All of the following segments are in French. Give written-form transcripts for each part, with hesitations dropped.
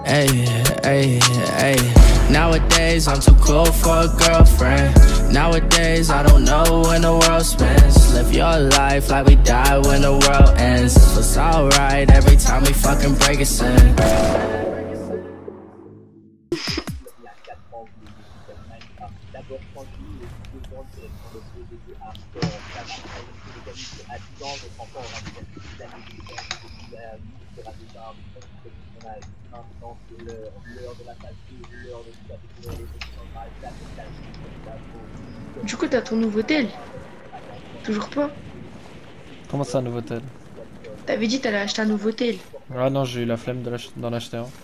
Hey, hey, hey. Nowadays I'm too cool for a girlfriend. Nowadays I don't know when the world spins. Live your life like we die when the world ends. It's alright every time we fucking break a sin. Du coup, t'as ton nouveau tel? Toujours pas? Comment ça, nouveau tel? T'avais dit t'allais acheter un nouveau tel. Ah non, j'ai eu la flemme d'en acheter un.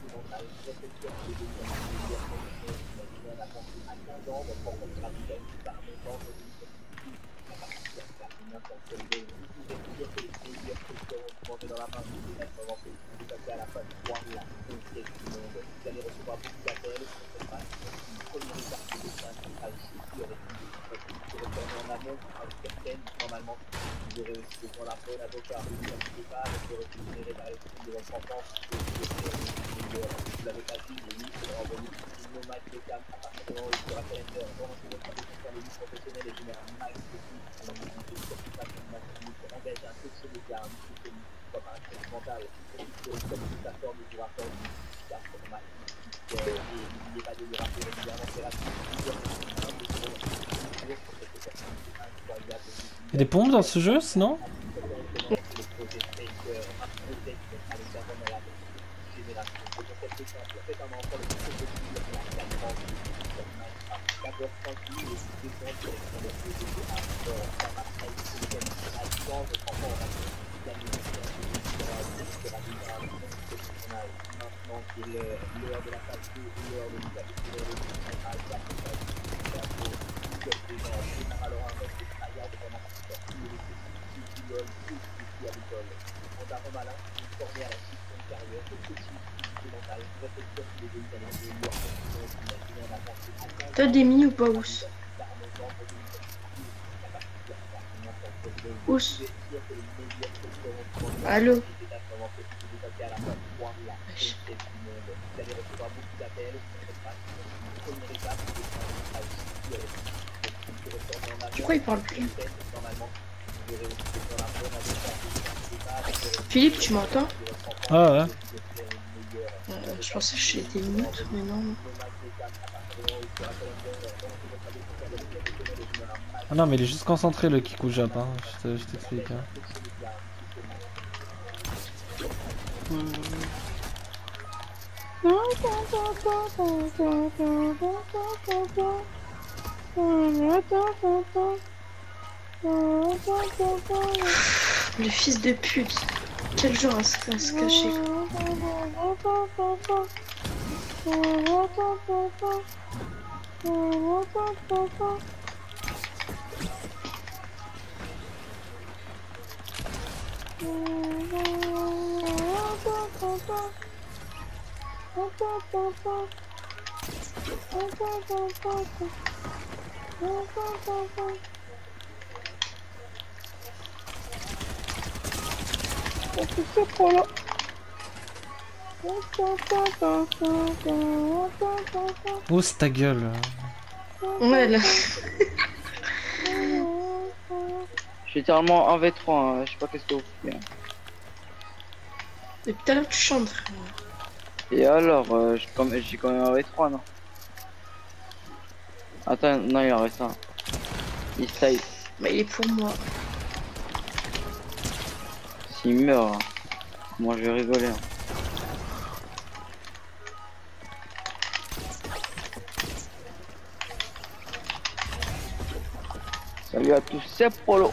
Il y a des pompes dans ce jeu, sinon? T'as des mini ou pas, Ous? Ous? Allô? Wesh. Pourquoi il parle plus? Philippe, tu m'entends? Ah ouais. Je pensais que j'étais mute, mais non. Ah non, mais il est juste concentré le Kikou Jap, hein. Je t'explique. Hein. Le fils de pute. Quel genre à se cacher? Oh, c'est ta gueule. Ouais, là. Je suis littéralement en V3, hein. Je sais pas qu'est-ce que vous faites. Hein. Depuis tout à l'heure, tu chantes, frère. Et alors, j'ai quand même un V3, non? Attends, non, il en reste un. Il save. Bah, il est pour moi. S'il meurt, hein. Moi je vais rigoler. Hein. Salut à tous, c'est Polo.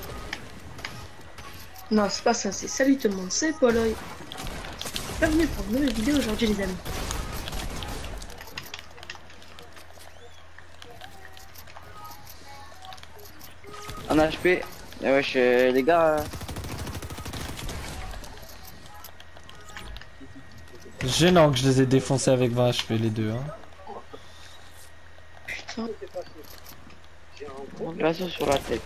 Non, c'est pas ça, c'est salut tout le monde, c'est Poloy. Bienvenue pour une nouvelle vidéo aujourd'hui, les amis. Un HP. Et wesh, les gars. Gênant que je les ai défoncés avec 20 HP les deux. Hein. Putain. Glaçon sur la tête.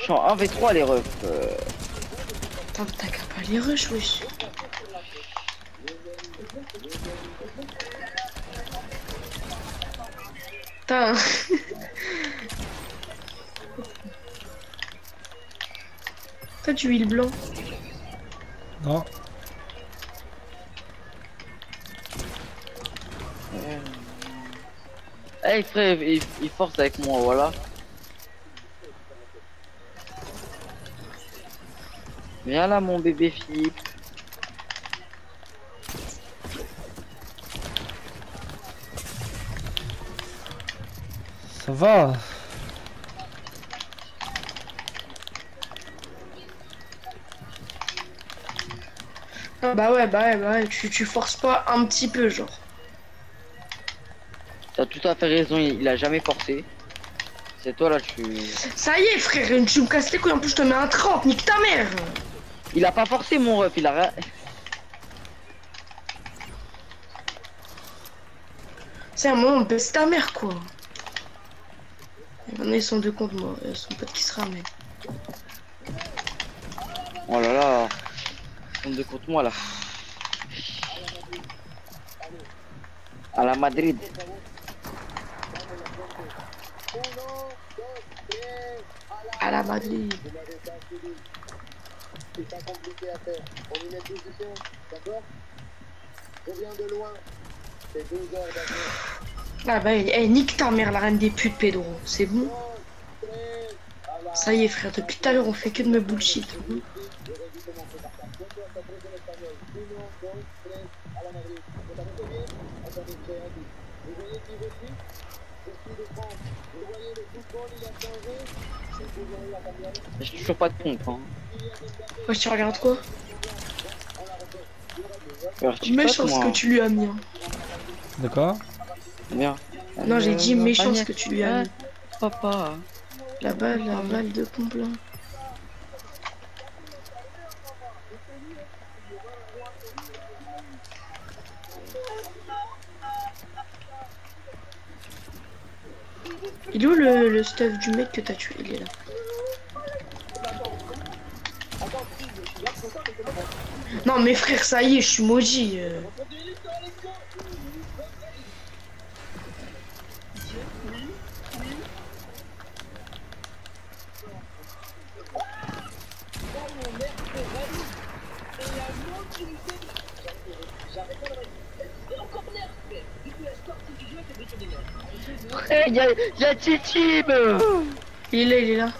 suis en 1v3 les refs. Putain, t'as qu'à pas les rush, wesh. Putain. Toi, tu vis le blanc. Non. Hey frère, il force avec moi, voilà. Viens là mon bébé Philippe. Ça va. Ah, bah ouais, tu forces pas un petit peu, genre. T'as tout à fait raison, il a jamais forcé. C'est toi là, tu... Ça y est, frère, tu me casses les couilles, en plus je te mets un 30, nique ta mère. Il a pas forcé mon ref, il a rien... C'est un moment, on baisse ta mère, quoi. Et maintenant, ils sont deux contre moi, son pote qui se ramène. Oh là là. De contre moi là. À la Madrid. À la Madrid. C'est pas compliqué à faire. On y met position, d'accord? Je viens de loin. C'est 12 heures d'avion. Ah bah, hey, nique ta mère, la reine des putes, Pedro. C'est bon? Ça y est, frère, depuis tout à l'heure, on fait que de me bullshit. J'ai toujours pas de compte. Hein. Moi, tu regardes quoi? Alors, tu Méchant potes, ce moi. que tu lui as mis. Hein. De quoi? Bien. Non, j'ai dit méchant ce que tu lui as mis. Papa. La balle de pompe là. Il est où le stuff du mec que t'as tué? Il est là. Non mais frère, ça y est, je suis maudit. Hey, y'a Titib. Il est là.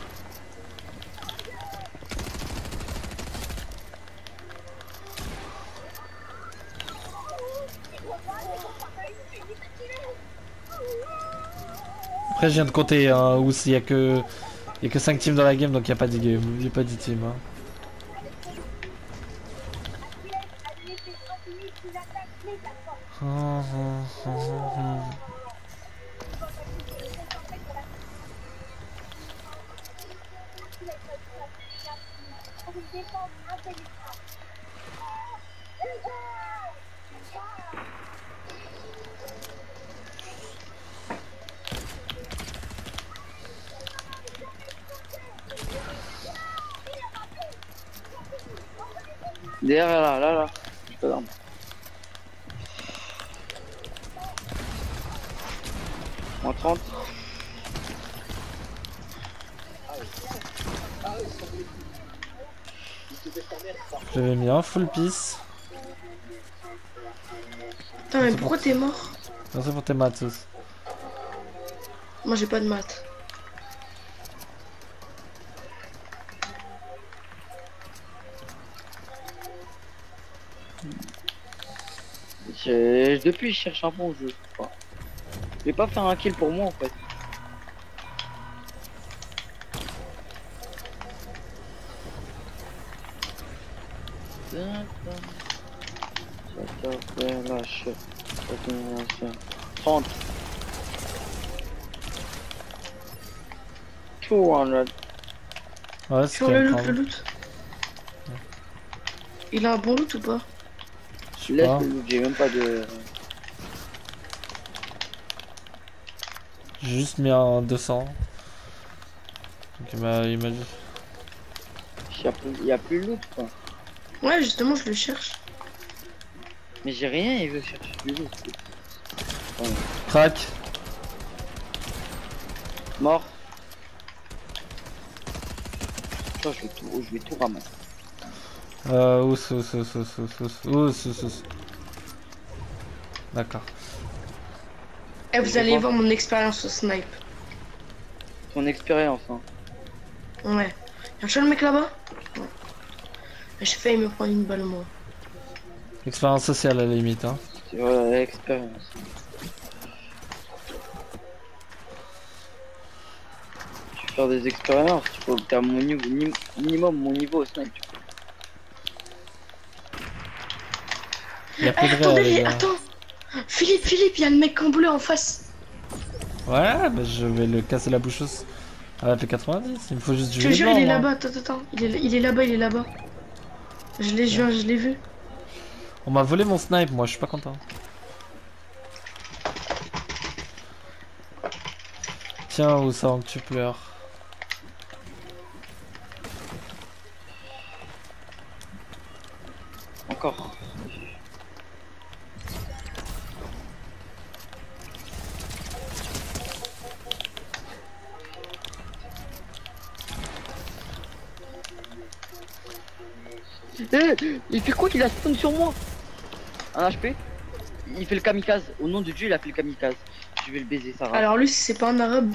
Après, je viens de compter où il y a que 5 teams dans la game, donc il n'y a pas de game, il n'y a pas de team. Hein. Derrière là. Je peux dormir. En 30. J'avais mis un full piece. Putain, mais pourquoi t'es mort? Merci pour tes maths tous. Moi j'ai pas de maths. Depuis je cherche un bon jeu. Je vais pas faire un kill pour moi en fait. Lâche. 30. 200. Ouais, c'est Sur le loot. Il a un bon loot ou pas? Je sais Laisse pas. le loot, j'ai même pas de... J'ai juste mis un 200. Donc il m'a dit. Il y a plus de loot quoi. Ouais, justement, je le cherche. Mais j'ai rien, il veut chercher du loot. Ouais. Crac. Mort. Oh, je vais tout ramasser. Ous. D'accord. Et vous allez voir mon expérience au snipe. Ton expérience, hein. Ouais. Y'a un seul mec là-bas? Ouais. J'ai failli me prendre une balle moi. Expérience sociale à la limite, hein. C'est vrai, l'expérience. Tu veux faire des expériences, tu peux obtenir mon niveau, minimum mon niveau au snipe. Y'a plus de Attendez, réel, les gars. attends. Philippe, y'a le mec en bleu en face. Ouais, bah je vais le casser la bouche aussi. Ah, elle fait 90, il me faut juste du Je te jure, il est blanc, là-bas. Attends. Il est là-bas. Je l'ai vu. On m'a volé mon snipe, moi je suis pas content. Tiens, où ça, que tu pleures. Encore. Il fait quoi qu'il a spawn sur moi? Un HP? Il fait le kamikaze. Au nom de Dieu, il a fait le kamikaze. Je vais le baiser, ça va. Alors lui, c'est pas un arabe.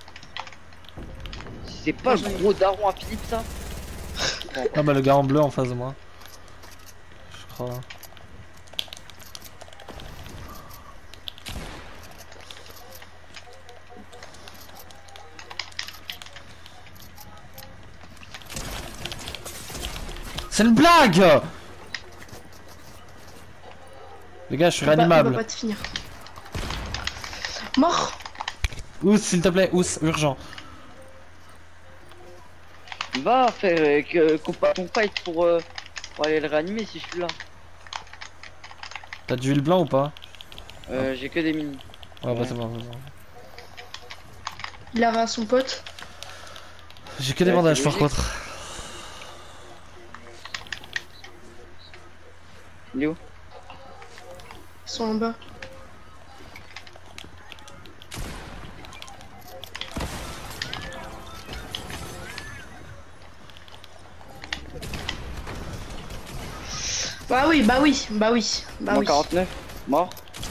C'est pas le gros daron à Philippe, ça? Ah bah le gars en bleu en face de moi. Je crois. C'est une blague! Les gars, je suis Il va réanimable. pas te finir. Mort. Ous, s'il te plaît, Ous, urgent. Va faire qu'on fight pour aller le réanimer si je suis là. T'as du huile blanc ou pas? J'ai que des mini. Ouais, bah Ouais. c'est bon, c'est bon. Il a ras son pote. J'ai que des Ouais, bandages c'est par logique. contre. Il est où? Ils sont en bas. Bah oui. Moins 49. Mort.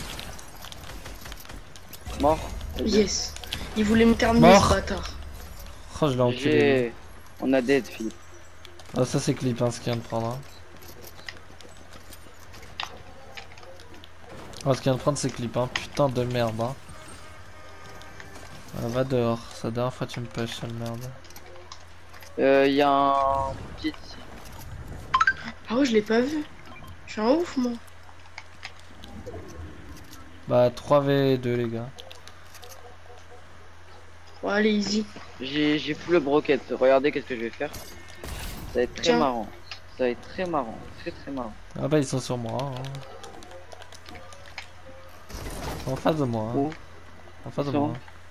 Mort. Yes. Il voulait me terminer Mort. ce bâtard. Oh, je l'ai enculé. J'ai... On a dead, Philippe. Ah, ça c'est clip, hein, ce qu'il vient de prendre. Hein. Ah, ce qu'il vient de prendre, c'est clip, hein. Putain de merde, hein. Ah, va dehors. C'est la dernière fois que tu me push, sale merde. Y a un pied ici. Ah ouais, je l'ai pas vu. Je suis un ouf, moi. Bah, 3v2, les gars. Bon, allez, easy. J'ai full le broquette. Regardez qu'est-ce que je vais faire. Ça va être très Tiens. marrant. Ça va être très marrant. Très marrant. Ah, bah, ils sont sur moi. Hein. En face de moi. Hein. Où? En face de Ils sont moi.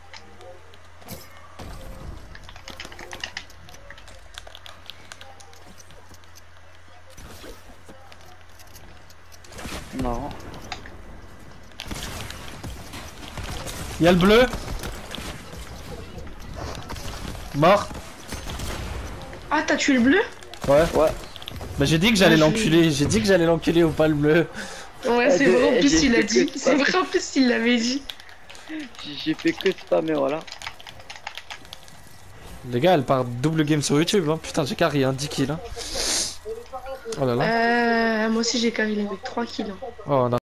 Marrant. Y'a le bleu. Mort. Ah, t'as tué le bleu? Ouais. Ouais. Bah, j'ai dit que j'allais Ah, je- l'enculer. J'ai dit que j'allais l'enculer ou pas le bleu. Ouais, c'est vrai, en plus, j'ai il l'a fait dit. que C'est ça. vrai, en plus, il l'avait dit. J'ai fait que spam, mais voilà. Les gars, elle part double game sur YouTube. Hein. Putain, j'ai carré, hein, 10 kills. Hein. Oh là là. Moi aussi, j'ai carré avec 3 kills. Oh, on a